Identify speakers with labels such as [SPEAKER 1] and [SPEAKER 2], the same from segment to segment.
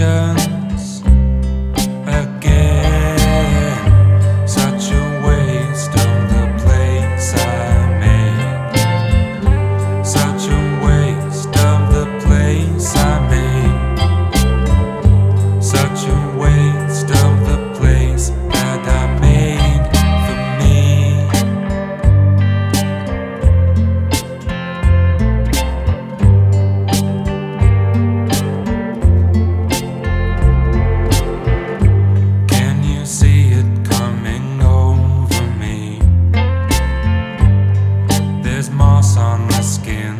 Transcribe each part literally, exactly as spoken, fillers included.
[SPEAKER 1] patience again. Such a waste of the place I made. Such a waste of the place I made. Such a waste of the place that I made for me. Can you see it coming over me? There's moss on the skin.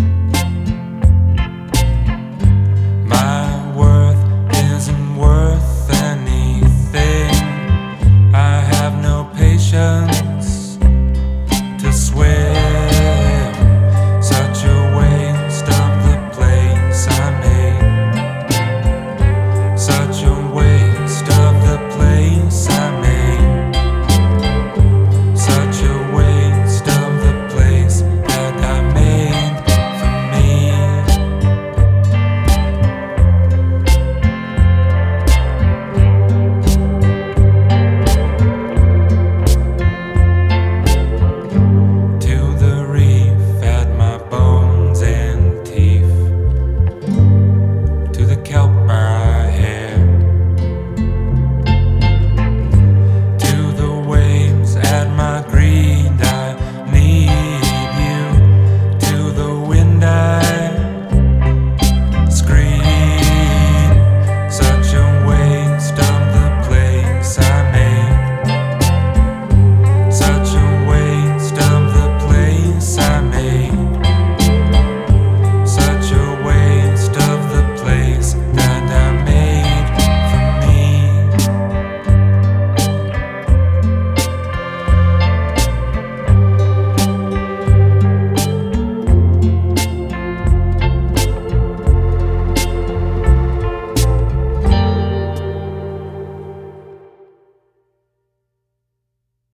[SPEAKER 1] My worth isn't worth anything. I have no patience to swim. Such a waste of the place I made. Such a waste of the place I made. Such a waste of the place that I made for me. To the reef add my bones and teeth. To the kelp burn